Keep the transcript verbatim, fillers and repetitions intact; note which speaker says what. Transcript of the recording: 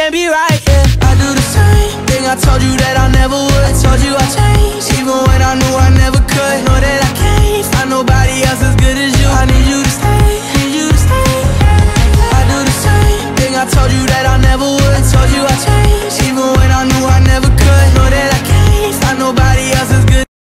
Speaker 1: can't be right, yeah. I do the same thing I told you that